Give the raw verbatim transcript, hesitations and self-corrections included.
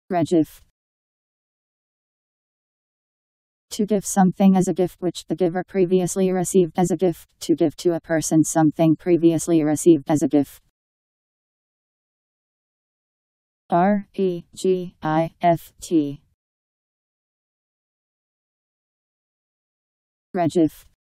Regift. To give something as a gift which the giver previously received as a gift. To give to a person something previously received as a gift. R E G I F T. Regift.